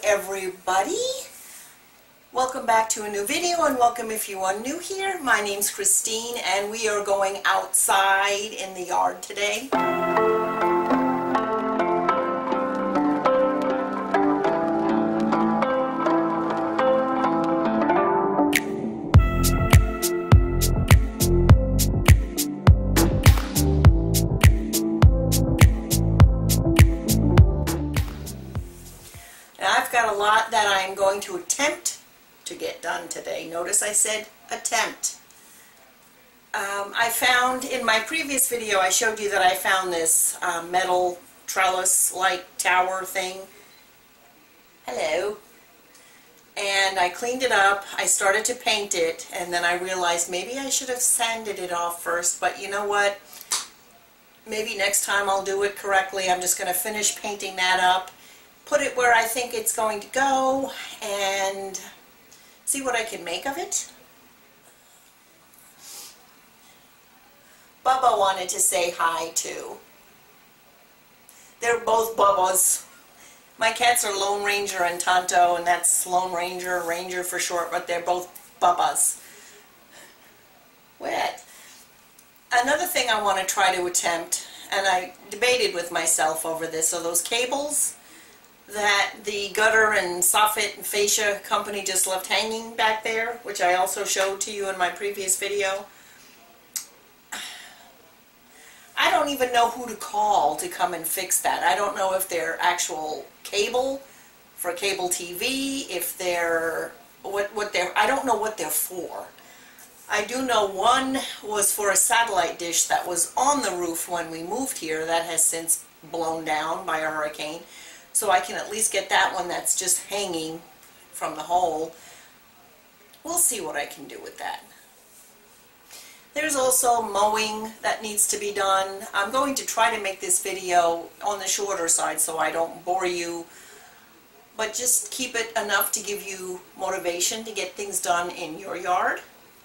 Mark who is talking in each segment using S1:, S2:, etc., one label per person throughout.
S1: everybody. Welcome back to a new video, and welcome if you are new here. My name's Christine and we are going outside in the yard today. I've got a lot that I'm going to attempt to get done today. Notice I said attempt. I found in my previous video, I showed you that I found this metal trellis-like tower thing. Hello. And I cleaned it up, I started to paint it, and then I realized maybe I should have sanded it off first, but you know what? Maybe next time I'll do it correctly. I'm just going to finish painting that up, put it where I think it's going to go, and see what I can make of it. Bubba wanted to say hi too. They're both Bubbas. My cats are Lone Ranger and Tonto, and that's Lone Ranger, Ranger for short, but they're both Bubbas. Wet. Another thing I want to try to attempt, and I debated with myself over this, are those cables that the gutter and soffit and fascia company just left hanging back there, which I also showed to you in my previous video. I don't even know who to call to come and fix that. I don't know if they're actual cable for cable TV, if they're what they're, I don't know what they're for. I do know one was for a satellite dish that was on the roof when we moved here that has since blown down by a hurricane. So I can at least get that one that's just hanging from the hole. We'll see what I can do with that. There's also mowing that needs to be done. I'm going to try to make this video on the shorter side so I don't bore you, but just keep it enough to give you motivation to get things done in your yard.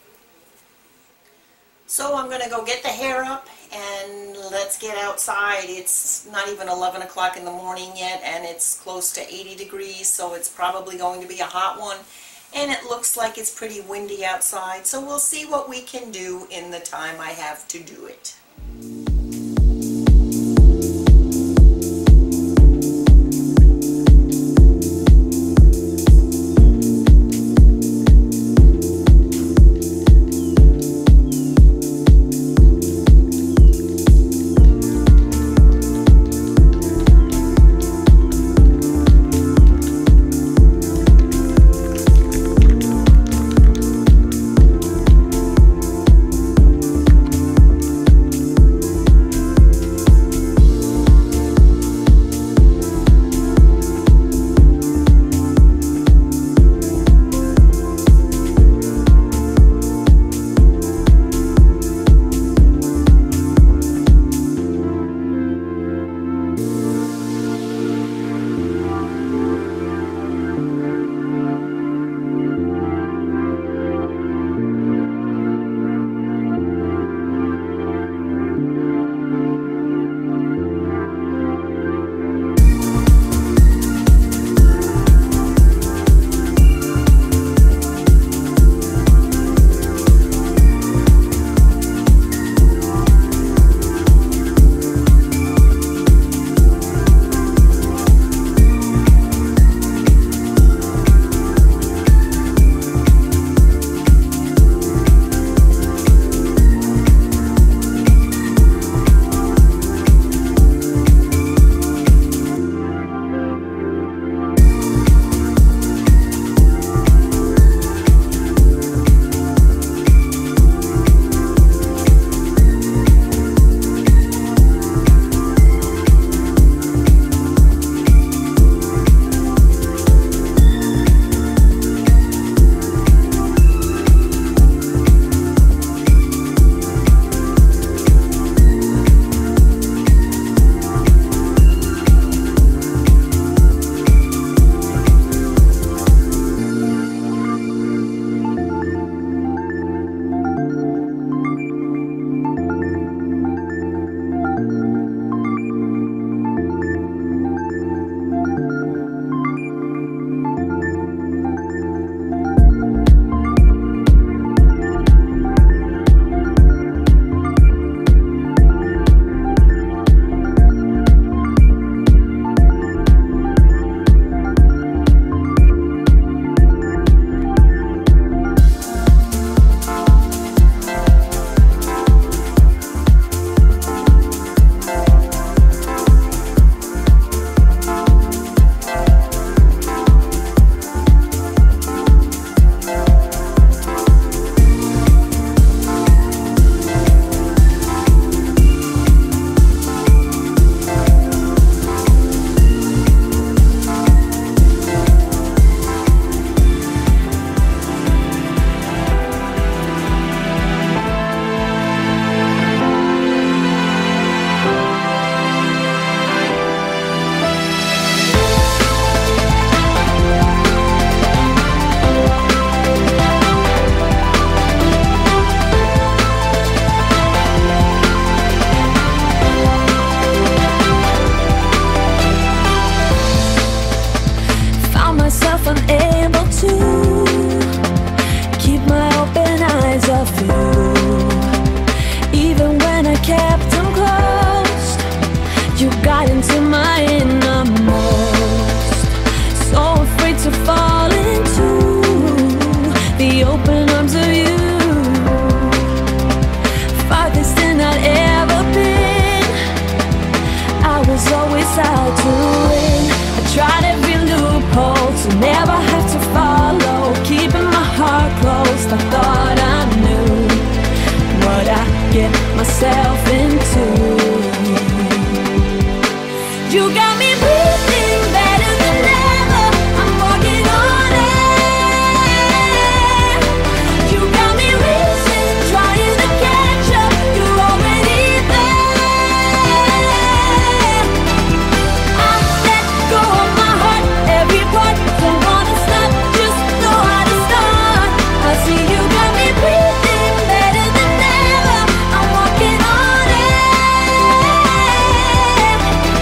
S1: So I'm going to go get the hair up and let's get outside. It's not even 11 o'clock in the morning yet, and it's close to 80 degrees, so it's probably going to be a hot one. And it looks like it's pretty windy outside, so we'll see what we can do in the time I have to do it.
S2: myself into. You got me breathing better than ever. I'm walking on air. You got me racing, trying to catch up. You're already there. I let go of my heart, every part. Don't wanna stop, just know how to start. I see you got me breathing better than ever. I'm walking on air.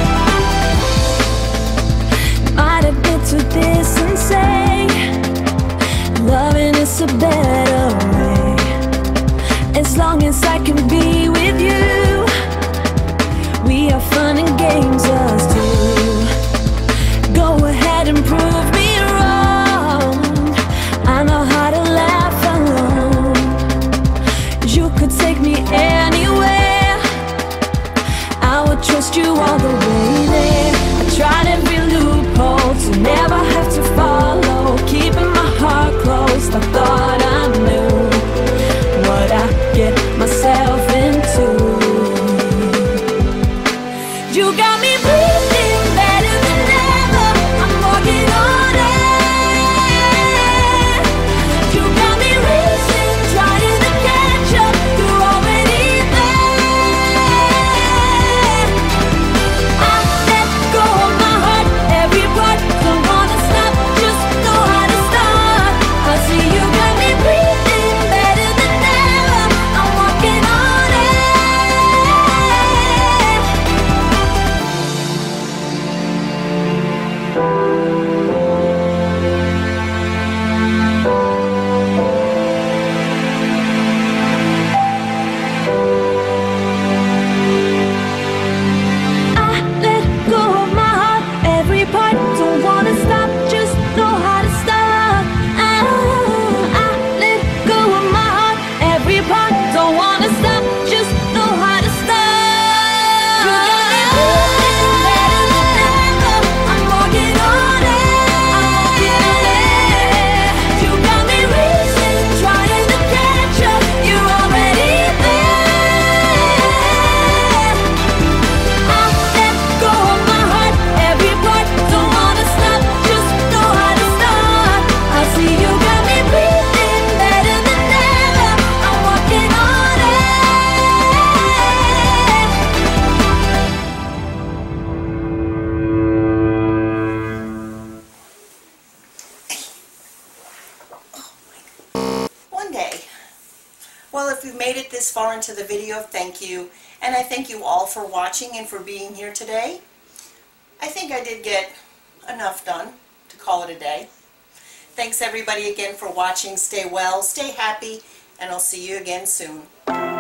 S2: Might admit to this and say, loving is a better way. As long as I can be with you, we have fun and games us two. Go ahead and prove me wrong. I know how to laugh alone. You could take me anywhere. I would trust you all the way there. I tried every loophole to never have to follow. Keeping my heart closed, I thought I knew what I get myself into. You got me breathing better than ever. I'm walking on air. You got me racing, trying to catch up. You're already there. I let go of my heart, every part. Don't wanna stop, just know how to start. I see you got me breathing better than ever. I'm walking on air. I let go of my heart, every part. Don't wanna stop, just know how to start. I let go of my heart, every part. Don't wanna stop, just know how to start. You got me breathing better than ever. I'm walking on air. You got me racing, trying to catch up. You're already there. I let go of my heart, every part. Don't wanna stop, just know how to start. I see you got me breathing better than ever. I'm walking on air.
S1: One day. Well, if you've made it this far into the video, thank you. And I thank you all for watching and for being here today. I think I did get enough done to call it a day. Thanks everybody again for watching. Stay well, stay happy, and I'll see you again soon.